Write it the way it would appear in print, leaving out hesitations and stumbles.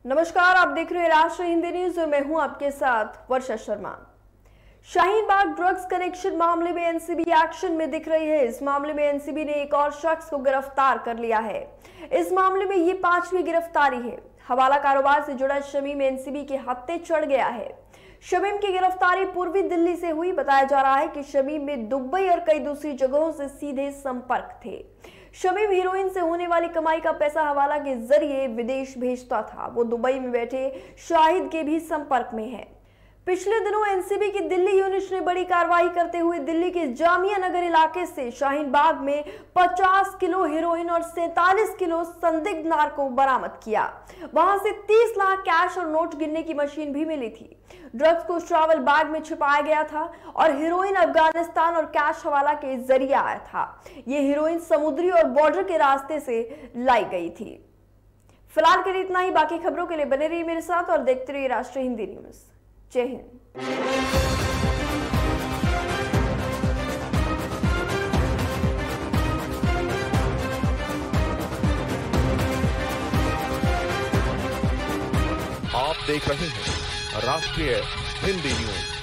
नमस्कार, आप देख रहे हैं राष्ट्रीय हिंदी न्यूज और मैं हूं आपके साथ वर्षा शर्मा। शाहीन बाग ड्रग्स कनेक्शन मामले में एनसीबी एक्शन में दिख रही है। इस मामले में एनसीबी ने एक और शख्स को गिरफ्तार कर लिया है। इस मामले में ये 5वीं गिरफ्तारी है। हवाला कारोबार से जुड़ा शमीम एनसीबी के हत्थे चढ़ गया है। शमीम की गिरफ्तारी पूर्वी दिल्ली से हुई। बताया जा रहा है कि शमीम में दुबई और कई दूसरी जगहों से सीधे संपर्क थे। शमीम हीरोइन से होने वाली कमाई का पैसा हवाला के जरिए विदेश भेजता था। वो दुबई में बैठे शाहिद के भी संपर्क में है। पिछले दिनों एनसीबी की दिल्ली यूनिट ने बड़ी कार्रवाई करते हुए दिल्ली के जामिया नगर इलाके से शाहीन बाग में 50 किलो हेरोइन और 47 किलो संदिग्ध नार्को बरामद किया। वहां से 30 लाख कैश और नोट गिनने की मशीन भी मिली थी। ड्रग्स को ट्रैवल बैग में छिपाया गया था और हेरोइन अफगानिस्तान और कैश हवाला के जरिए आया था। ये हेरोइन समुद्री और बॉर्डर के रास्ते से लाई गई थी। फिलहाल के लिए इतना ही। बाकी खबरों के लिए बने रहिए मेरे साथ और देखते रहिए राष्ट्रीय हिंदी न्यूज। जय हिंद। आप देख रहे हैं राष्ट्रीय हिंदी न्यूज।